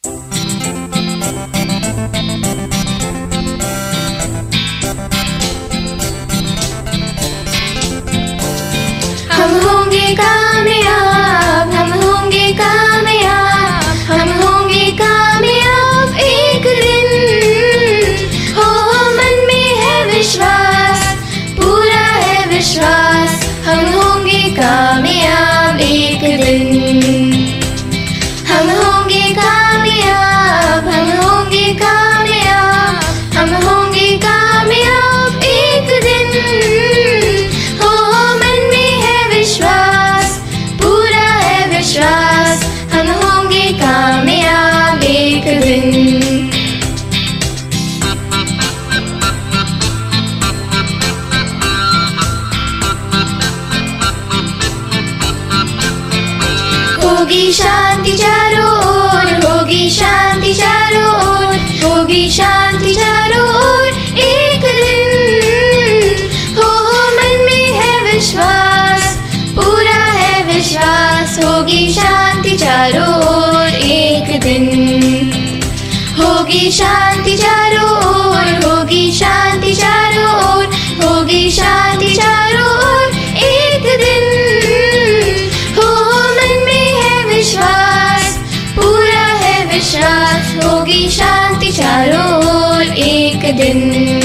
हम होंगे कामयाब, हम होंगे कामयाब, हम होंगे कामयाब एक दिन। हो मन में है विश्वास, पूरा है विश्वास, हम होंगे कामयाब एक दिन। हम होंगे कामयाब, हम होंगे कामयाब, हम होंगे कामयाब एक दिन। हो मन में है विश्वास, पूरा है विश्वास, हम होंगे कामयाब एक दिन। होगी शांति चारों ओर, होगी शांति चारों ओर, होगी शांति चारों ओर एक दिन। हो मन में है विश्वास, पूरा है विश्वास, होगी शांति चारों ओर एक दिन। होगी शांति चारों ओर, होगी शांति चारों ओर, होगी शांति चारों ओर एक दिन। हो मन में है विश्वास, पूरा है विश्वास, होगी शांति चारों ओर एक दिन।